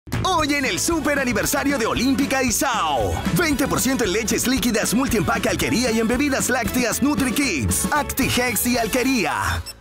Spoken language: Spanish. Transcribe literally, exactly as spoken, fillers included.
Hoy en el super aniversario de Olímpica y Sao. veinte por ciento en leches líquidas multiempaque Alquería y en bebidas lácteas NutriKids, ActiHex y Alquería.